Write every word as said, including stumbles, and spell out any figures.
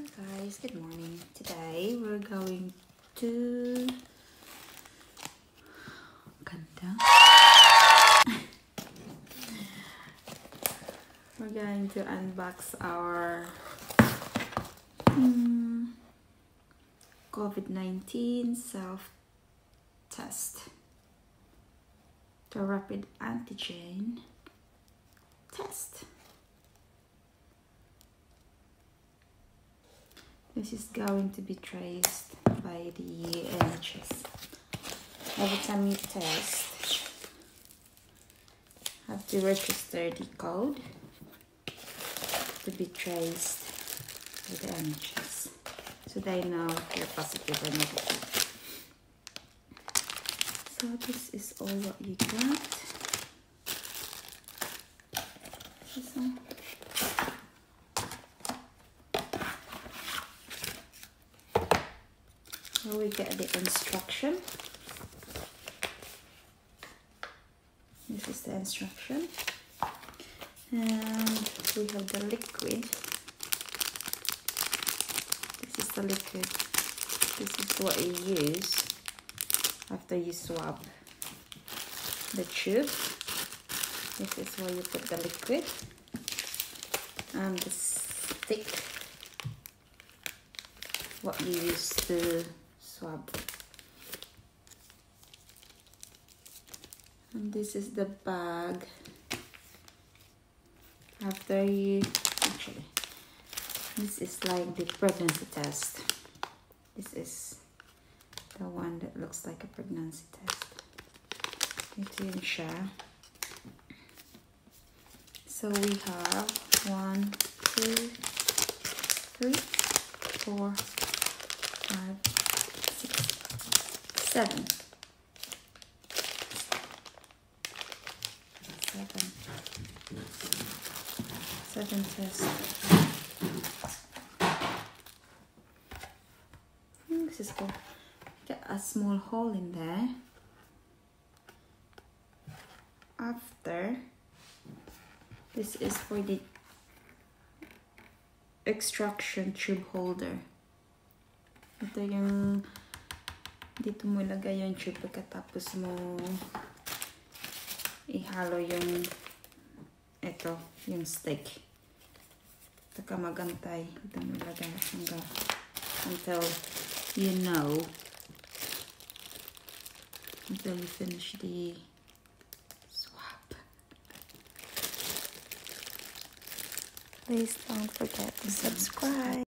Hi guys, good morning. Today we're going to Ganda. We're going to unbox our um, COVID nineteen self-test, the rapid antigen test. This is going to be traced by the N H S. Every time you test, have to register the code to be traced by the N H S, so they know if you're positive or negative. So this is all what you got. This one. Here we get the instruction. This is the instruction. And we have the liquid. This is the liquid. This is what you use after you swab the tube. This is where you put the liquid. And the stick, what you use to swab. And this is the bag after you, actually, this is like the pregnancy test. This is the one that looks like a pregnancy test. To ensure. So we have one, two, three, four, five, six, seven. Seven. Seven tests. Hmm, this is good. Get a small hole in there. After, this is for the extraction tube holder. Ito yung dito mo ilagay yung tube pagkatapos mo ihalo yung ito, yung stick. Ito ka magantay. Ito mo ilagay hanggang until you know, until you finish the swab. Please don't forget to subscribe.